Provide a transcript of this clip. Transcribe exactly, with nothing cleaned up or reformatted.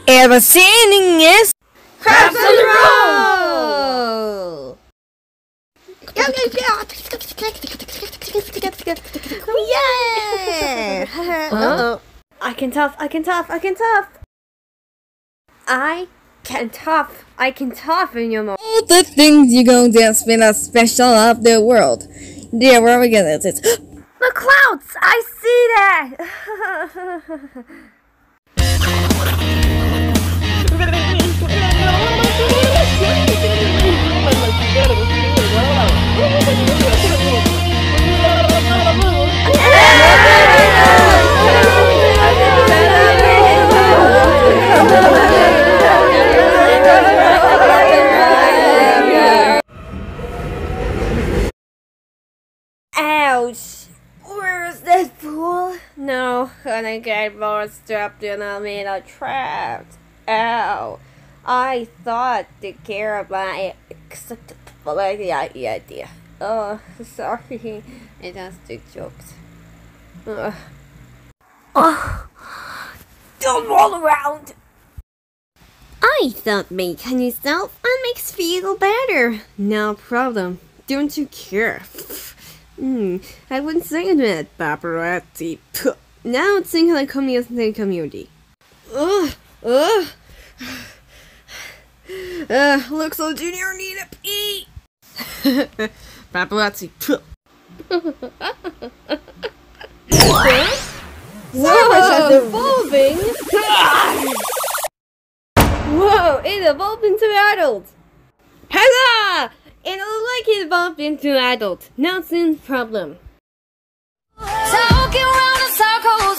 Ever singing is Crabs on the Roll! Yeah! Uh-oh. I can tough, I can tough, I can tough! I can tough, I can tough in your mouth. All the things you gon' dance with a special of the world. There, where we gonna do it? The clouds! I see that! Ouch! Where's that pool? No, gonna get more strapped in a middle trapped. Ow! I thought to care of my acceptable idea. Oh, sorry. It has to jokes. Ugh. Oh, don't roll around! I thought making yourself makes feel better. No problem. Don't you care? Hmm, I wouldn't say that, paparazzi. Puh. Now it's thinking like community community. Ugh, ugh. Uh, looks like Junior need a pee. Paparazzi. Puh. Whoa, it's evolving. Whoa, it evolved into adults. Huzzah! It looked like it evolved into adult. Now it's in problem. Talking around in circles.